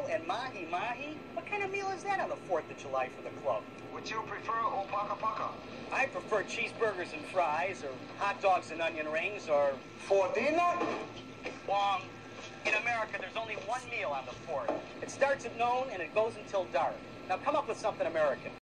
and mahi-mahi? What kind of meal is that on the 4th of July for the club? Would you prefer opaka paka? I prefer cheeseburgers and fries, or hot dogs and onion rings, or... For dinner? Wrong. In America, there's only one meal on the 4th. It starts at noon and it goes until dark. Now come up with something American.